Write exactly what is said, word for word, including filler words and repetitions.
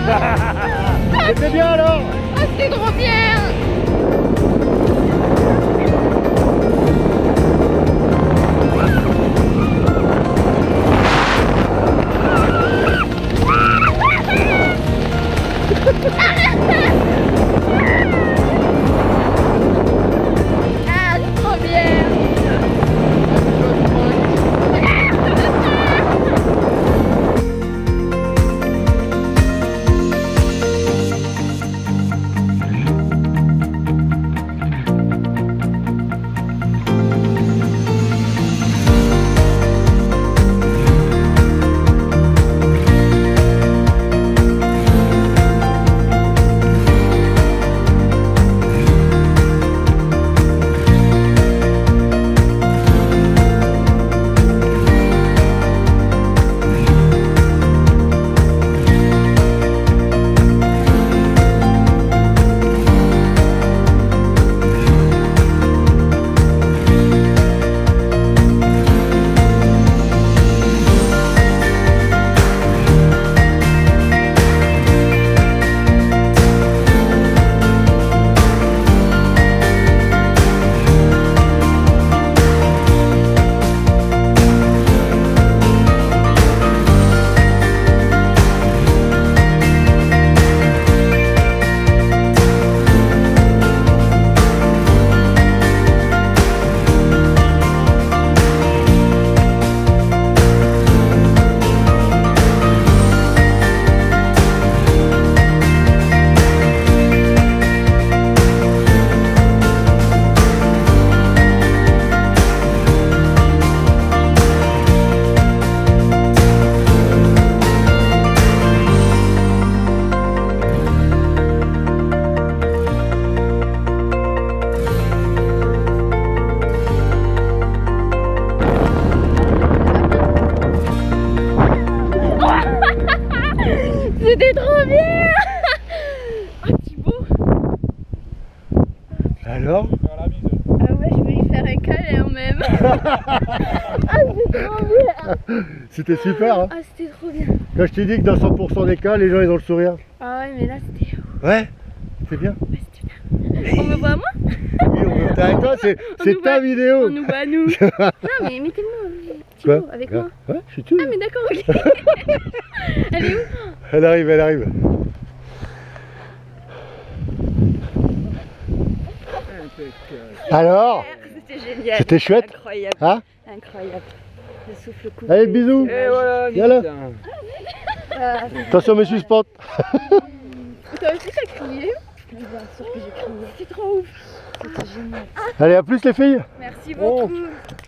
C'était bien alors. Ah, c'était trop bien. Ah, c'est trop bien. C'était trop bien. Oh Thibaut. Alors? Ah ouais, je vais lui faire un câlin même. Ah, c'était trop bien. C'était super hein. Ah, c'était trop bien. Quand je t'ai dit que dans cent pour cent des cas, les gens ils ont le sourire. Ah ouais, mais là c'était... Ouais, c'est bien. Ouais, c'était bien. On me voit moi? Oui, on veut avec toi, c'est On c'est nous ta voit- vidéo. On nous voit nous. Non mais mettez-moi Thibaut Quoi? avec moi. Ouais, je suis dessus. Ah mais d'accord, ok. Elle est où? Elle arrive, elle arrive. Alors? C'était génial. C'était chouette? Incroyable. Hein? Incroyable. Le souffle coupé. Allez, bisous. Et voilà, Viens là. Ah, Attention mes suspentes. toi aussi t'as crié? Bien sûr que j'ai crié. C'est trop ouf. C'était génial. Allez, à plus les filles. Merci Oh. beaucoup.